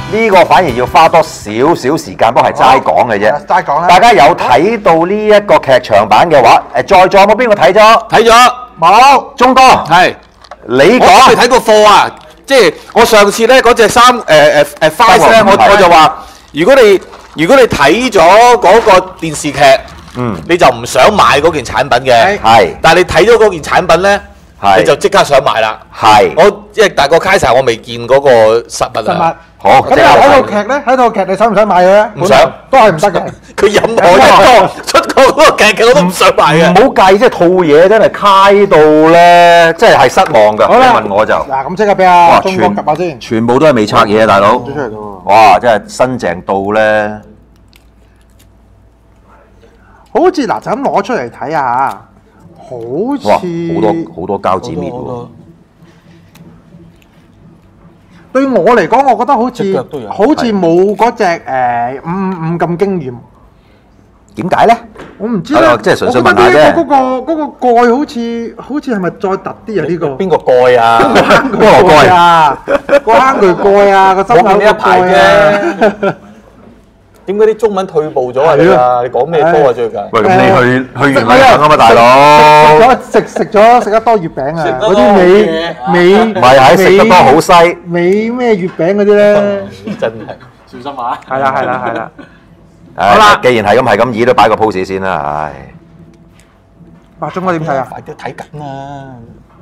呢個反而要花多少少時間，不過係齋講嘅啫。 齋講啦。 大家有睇到呢一個劇場版嘅話，在座有冇邊個睇咗？ 睇咗冇， 鐘哥， 係你我講未睇過貨啊！即係我上次咧嗰隻衫Flash 咧，我就話，如果你睇咗嗰個電視劇，你就唔想買嗰件產品嘅， 係， 但係你睇咗嗰件產品咧， 係你就即刻想買啦。 係， 即係大個 Kaiser 我未見嗰個實物啊。 好， 咁你睇套劇咧？睇套劇你想唔想買佢咧？ 唔想， 都係唔得嘅。 佢任何一個出過嗰個劇我都唔想買嘅。 唔好計，即係套嘢真係揩到咧，即係失望㗎。 好啦， 你問我就， 嗱咁即刻俾阿鐘哥及下先。 全部都係未拆嘢啊，大佬。 出嚟咯喎。 哇！真係新淨到咧， 好似嗱就咁攞出嚟睇下，好哇！ 似好多膠紙面喎。 對我嚟講，我覺得隻腳都有好似冇嗰隻55咁驚豔。 點解咧？ 我唔知咧， 即係純粹問下啫。 嗰個蓋好似係咪再突啲啊？呢個邊個蓋啊？ 坑渠蓋啊，個坑渠蓋啊，個心口個蓋啊。 點解啲中文退步咗啊？你啊，你講咩科啊最近？ 喂，咁你去完禮品啊嘛，大佬。 食得多月餅啊！嗰啲美唔係喺食得多好西。 美咩月餅嗰啲咧？ 真係小心啊！ 係啦。 好啦，既然係咁以都擺個 pose 先啦，唉。 哇，鐘哥點睇啊？ 快啲睇緊啊！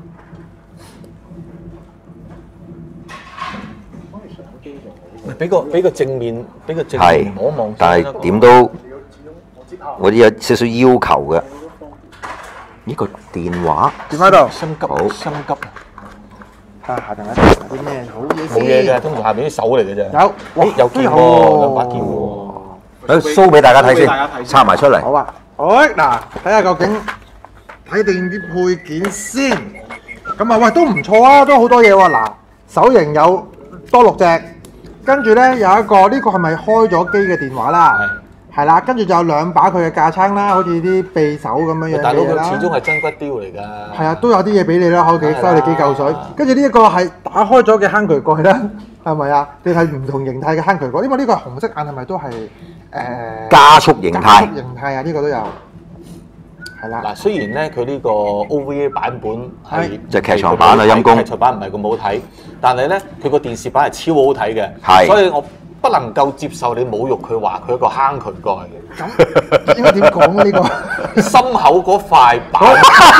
俾個正面係望一望。 但係點都我啲有少少要求嘅。呢個電話點喺度？ 心急， 好心急。 下邊有啲咩好嘢先？ 冇嘢嘅，通常下邊啲手嚟嘅啫。 有，哇， 有劍喎，兩把劍喎。 show 俾大家睇先，插埋出嚟。 好啊，好嗱，睇下究竟睇定啲配件先。咁啊，喂，都唔錯啊，都好多嘢喎。嗱，手型有多6隻，跟住咧有一個呢個係咪開咗機嘅電話啦？係啦，跟住就有2把佢嘅架撐啦，好似啲匕首咁樣樣大佬嘅嘢啦。 佢始終係真骨雕嚟㗎。 係啊，都有啲嘢俾你啦，可以收你幾嚿水。跟住呢一個係打開咗嘅坑渠蓋啦，係咪啊？定係唔同形態嘅坑渠蓋？因為呢個係紅色眼，係咪都係加速形態。 加速形態啊，呢個都有。係啦。 嗱，雖然咧佢呢個 OVA 版本係就劇場版啊，陰公。 劇場版唔係咁好睇，但係咧佢個電視版係超好睇嘅。 係。所以我不能夠接受你侮辱佢話佢一個坑渠蓋。 咁應該點講呢個？ 心口嗰塊板，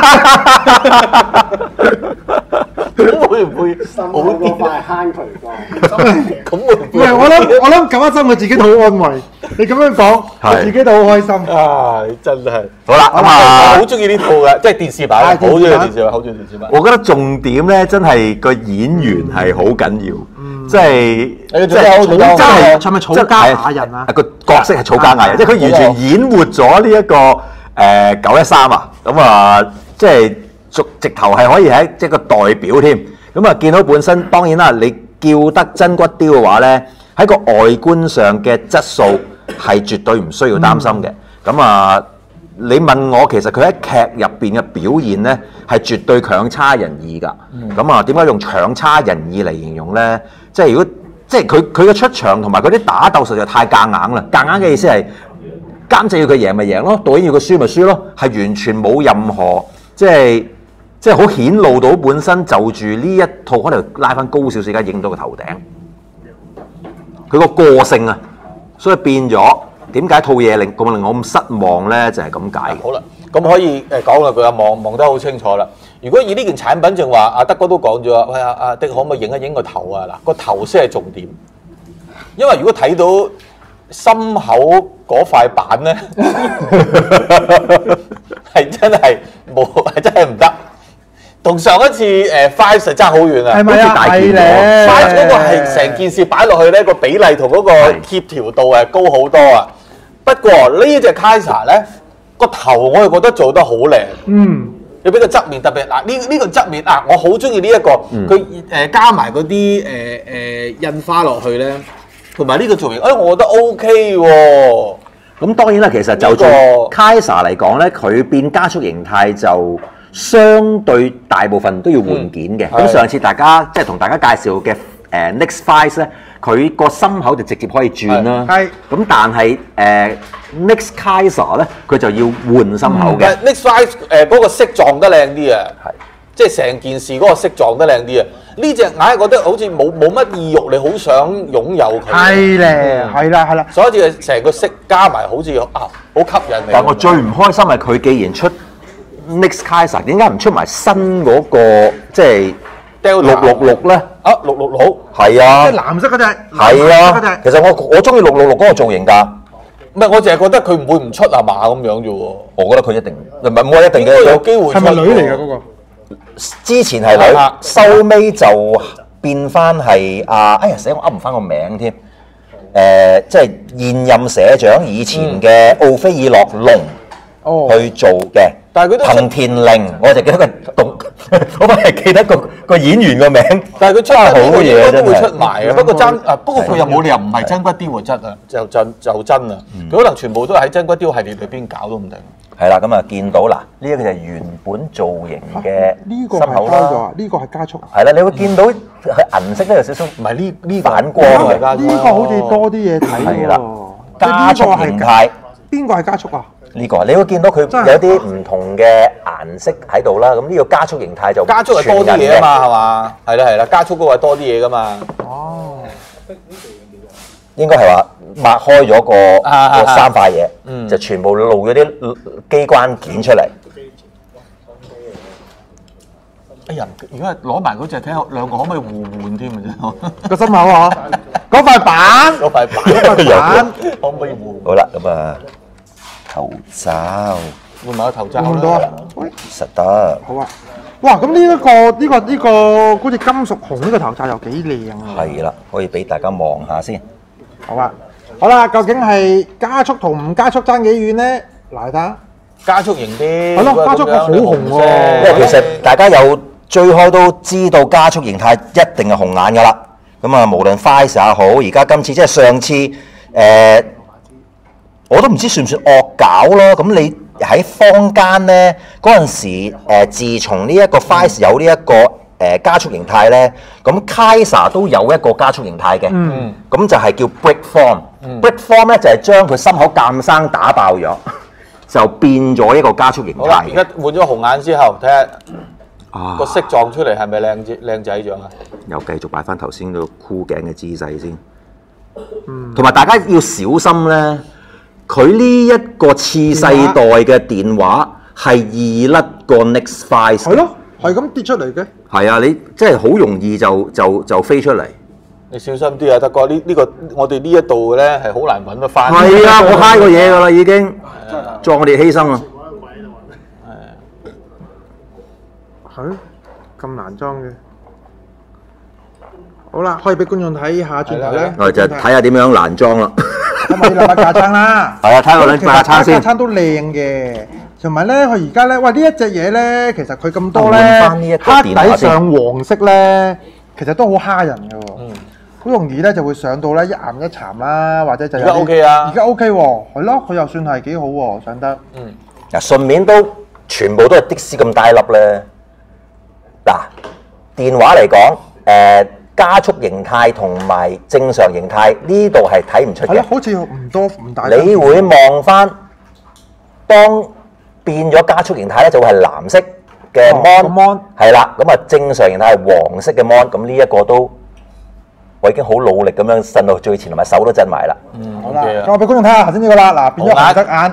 咁會唔會好啲？ 塊坑渠蓋， 咁會唔會？ 唔係，我諗咁一心，我自己都好安慰。你咁樣講，我自己都好開心。 啊！你真係好啦，咁啊， 我好中意呢套嘅，即係電視版，好中意電視版，好中意電視版。 我覺得重點咧，真係個演員係好緊要。即係係咪草加雅人啊？ 個角色係草加雅人，即係佢完全演活咗呢一個913啊！咁啊，即係直頭係可以係即係個代表添。咁啊，見到本身當然啦，你叫得真骨雕嘅話咧，喺個外觀上嘅質素係絕對唔需要擔心嘅。咁啊，你問我其實佢喺劇入邊嘅表現咧係絕對強差人意㗎。咁啊，點解用強差人意嚟形容咧？即係如果即係佢嘅出場同埋佢啲打鬥實在太夾硬啦！夾硬嘅意思係監製要佢贏咪贏咯，導演要佢輸咪輸咯，係完全冇任何即係好顯露到本身就住呢一套可能拉翻高少少，而家影到個頭頂，佢個個性啊，所以變咗點解套嘢令我咁失望咧？就係咁解。 好啦，咁可以講啦，佢啊望得好清楚啦。如果以呢件產品正話，阿德哥都講咗，喂阿的可唔可以影一影個頭啊？嗱，個頭先係重點，因為如果睇到心口嗰塊板咧，係真係唔得。同上一次Five 實爭好遠啊， 係咪啊？係咧 ，Five 嗰個係成件事擺落去咧，個比例同嗰個協調度係高好多啊。不過呢隻 Kaiser 咧個頭我係覺得做得好靚。你俾個側面特別嗱呢個側面啊，我好中意呢一個佢加埋嗰啲印花落去咧，同埋呢個造型，我覺得 OK 喎。 咁當然啦，其實就做 Kaiser 嚟講咧，佢變加速形態就相對大部分都要換件嘅。咁上次大家即係同大家介紹嘅Next 5咧， 佢個心口就直接可以轉啦。 係咁但係Nix Kaiser 咧，佢就要換心口嘅。 Next Rise 嗰個色撞得靚啲啊， 係即係成件事嗰個色撞得靚啲啊！呢只硬係覺得好似冇乜意欲，你好想擁有佢。 係咧，係啦係啦。 所以好似成個色加埋，好似好吸引你。 但我最唔開心係佢既然出 Nix Kaiser，點解唔出埋新嗰個即係666咧？ 啊666 係啊即係，藍色嗰只。 係啊。 藍色嗰隻。 其實我中意666嗰個造型㗎。 唔係，我淨係覺得佢唔會唔出啊嘛咁樣啫喎。 我覺得佢一定唔係冇一定應該嘅， 有機會出。 係咪女嚟㗎嗰個？ 之前係女，收尾就變翻係哎呀死我噏唔翻個名添。即係現任社長以前嘅奧菲爾洛龍去做嘅。 但係佢都藤田玲，我就記得個讀，我係記得個演員個名。 但係佢出好好嘢真都會出係。 埋啊！不過不過佢又冇理由唔係真骨雕嘅質啊，就真啊！佢可能全部都喺真骨雕系列裏邊搞都唔定。 係啦，咁啊見到嗱，呢一個就係原本造型嘅呢個心口係開咗啦。 啊！呢個係加速。 係啦，你會見到佢銀色咧有少少唔係呢個反光嘅加呢個好似多啲嘢睇係啦喎。 加速形態。 邊個係加速啊？ 呢個你會見到佢真係有啲唔同嘅顏色喺度啦。咁呢個加速形態就加速係多啲嘢啊嘛，係嘛？係啦，加速嗰個係多啲嘢噶嘛。 哦。 應該係話擘開咗個三塊嘢， 嗯就全部露咗啲機關件出嚟。 哎呀，如果係攞埋嗰隻睇下兩個可唔可以互換添嘅啫？ 個心口啊！嗰塊板。 嗰塊板嗰塊板。 可唔可以互好啦，咁啊頭罩換埋個頭罩換到啊啦？！ 喂， 實得好啊！哇，咁呢個好似金屬紅呢個頭罩又幾靚啊！ 係啦，可以俾大家望下先。 好啊，好啦，究竟係加速同唔加速爭幾遠咧？嗱，睇下， 加速型啲， 係咯加速好紅喎因為其實大家有追開都知道加速形態一定係紅眼㗎啦。咁啊，無論 Fire 也好，而家今次即係上次我都唔知算唔算惡搞咯。咁你喺坊間咧嗰陣時，自從呢一個 Fire 有呢一個加速形態咧，咁 Kaiser 都有一個加速形態嘅。咁就係叫 Break Form。Break Form 咧就係將佢心口鑑生打爆咗，就變咗一個加速形好啦， 態嘅。 而家換咗紅眼之後，睇下啊個色撞出嚟係咪靚仔樣啊？ 又繼續擺翻頭先個箍頸嘅姿勢先。同埋大家要小心咧，佢呢一個次世代嘅電話係易甩過 Nix 5。 係咯，係咁跌出嚟嘅。 係啊，你即係好容易就飛出嚟。 你小心啲啊，德哥！呢個我哋呢一度咧係好難揾得翻。 係啊，我嗨過嘢㗎啦已經，壯烈犧牲啊！ 係咁難裝嘅。好啦，可以俾觀眾睇下轉頭咧。 我哋就睇下點樣難裝啦。 睇埋呢兩把架撐啦。 係啊，睇下兩把架撐先。 架撐都靚嘅，同埋咧，佢而家咧，喂呢一隻嘢咧，其實佢咁多換咧， 返呢一個黑電話先底上黃色咧，其實都好蝦人嘅喎。好容易咧就會上到咧一岩一殘啦，或者就有啲而家 OK 啊而家 OK 喎，係咯，佢又算係幾好喎，上得。 嗱，順便都全部都係的士咁大粒咧。嗱，電話嚟講，加速形態同埋正常形態呢度係睇唔出嘅係咯，。好似唔多唔大。 你會望翻，當變咗加速形態咧，就會係藍色嘅哦個 mon mon，係啦。咁啊，正常形態係黃色嘅 mon。咁呢一個都我已經好努力咁樣伸到最前，同埋手都震埋啦。 好啦， OK 啊咁我俾觀眾睇下頭先呢個啦，嗱變咗紅色眼，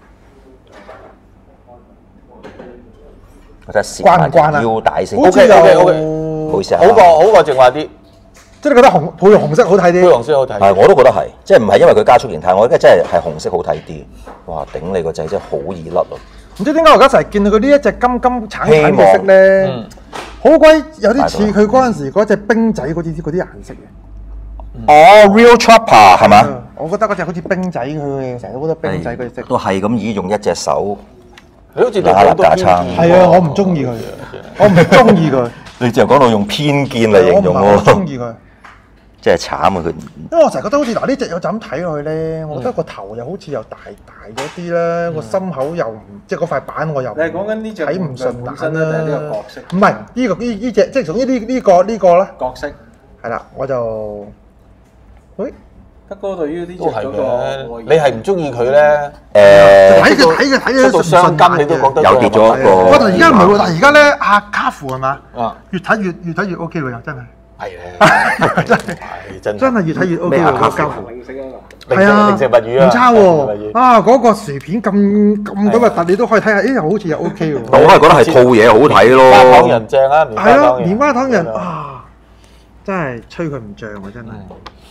我真係慣唔慣啊腰帶先。 好似 OK，OK，OK 又唔好意思啊。 好過淨話啲即係你覺得配紅色好睇灰啲。 黃色好睇。 係，我都覺得係，即係唔係因為佢加速形態，我覺得真係紅色好睇啲。哇！頂你個掣真係好易甩咯。 唔知點解我而家成日見到佢呢一隻金橙橙嘅色咧，好鬼有啲似佢嗰陣時嗰隻冰仔嗰啲顏色嘅。 哦，Real Chopper 係嘛？ 我覺得嗰隻好似冰仔佢嘅，成日都覺得冰仔嗰隻色。 都係咁以用一隻手。 你好似對嗱好多架撐係啊，我唔中意佢，我唔中意佢， 你就講到用偏見嚟形容我唔係好中喎， 意佢。 真係慘啊佢。 因為我成日覺得好似嗱呢隻有就咁睇落去咧，我覺得個頭又好似又大咗啲啦，個心口又唔即係嗰塊板我又你係講緊呢隻睇唔順本身咧，定係呢個眼啦角色？ 唔係呢個呢隻，即係從呢個啦， 角色係啦，我就誒， 德哥對於呢隻都係嗰嘅。 個你係唔中意佢咧？ 睇到傷筋你都覺得又跌咗一個。 哇！但而家唔係喎，但而家咧阿卡芙係嘛？ 啊， 越睇越 OK 喎，又真係。 係咧，係真係越睇越 OK 喎，個交付。 零食啊係啊， 零食物語啊， 唔差喎。啊，嗰個薯片咁咁嘅特，你都可以睇下，咦，好似又 OK 喎。 我係覺得係套嘢好睇咯。 棉花糖人正啊， 係咯，棉花糖人啊，真係吹佢唔脹喎，真係。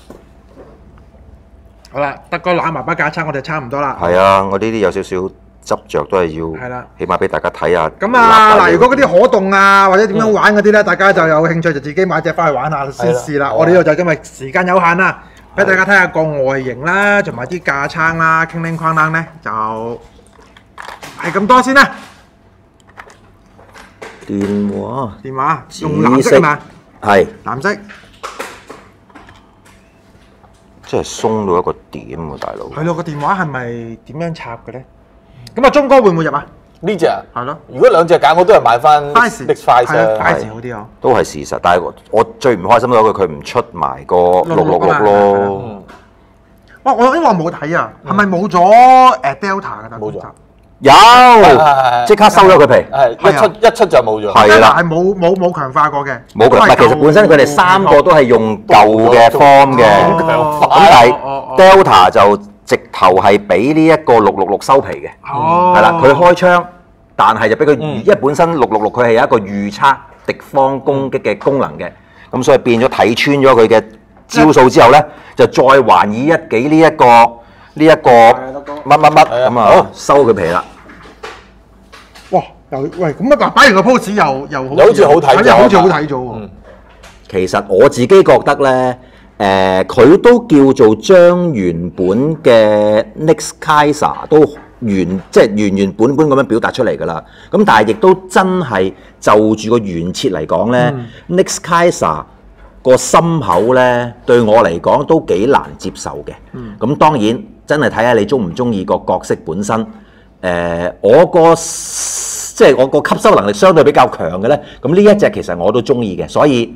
好啦，德哥攬埋把架撐，我哋差唔多啦。 係啊，我呢啲有少少執着都係要， 係啦， 起碼俾大家睇下。 咁啊，嗱，如果嗰啲可動啊，或者點樣玩嗰啲咧，大家就有興趣就自己買隻翻去玩下先試啦。我哋呢度就因為時間有限啦，俾大家睇下個外形啦，同埋啲架撐啦，傾傾框啷咧，就係咁多先啦。 電話用藍色係嘛？ 係， 藍色。 真係鬆到一個點喎，大佬。 係咯，個電話係咪點樣插嘅咧？咁啊，鐘哥會唔會入啊？ 呢隻啊， 係咯， 如果兩隻揀，我都係買翻 Fice Next Fice 啊。 Fice 好啲啊。 都係事實，但係我最唔開心嗰個佢唔出埋個666咯。 哇！因為我冇睇啊，係咪冇咗Delta 㗎？ 冇咗。 有，即刻收咗佢皮。 係一出就冇咗。 係啦， 係冇強化過嘅。 冇強化。其實本身佢哋三個都係用舊嘅 form 嘅，咁但係 Delta 就直頭係俾呢一個666收皮嘅。係啦，佢開槍，但係就俾佢，因為本身666佢係有一個預測敵方攻擊嘅功能嘅，咁所以變咗睇穿咗佢嘅招數之後咧，就再還以一己呢一個乜咁啊，收佢皮啦。 哇！喂，咁啊擺完個 pose 又好似好睇咗， 好似好睇咗喎。 其實我自己覺得咧，佢都叫做將原本嘅 Nix Kaiser 都原本咁樣表達出嚟㗎啦。咁但係亦都真係就住個原設嚟講咧，Nix Kaiser 個心口咧對我嚟講都幾難接受嘅。咁當然真係睇下你中唔中意個角色本身。我個吸收能力相對比較強嘅咧，咁呢一隻其實我都中意嘅，所以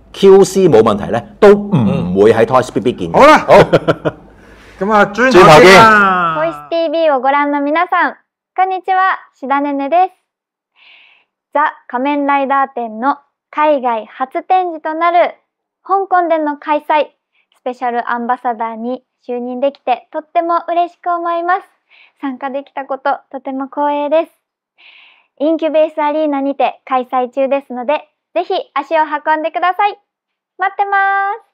QC 冇問題咧，都唔會喺 Toys BB 見。 好啦，好，咁啊轉頭見啦。 Toys TV をご覧の皆さん、こんにちは、志田ねねです。ザ・仮面ライダー展の海外初展示となる香港での開催、スペシャルアンバサダーに就任できてとっても嬉しく思います。参加できたこととても光栄です。インキュベースアリーナにて開催中ですので、ぜひ足を運んでください。待ってます。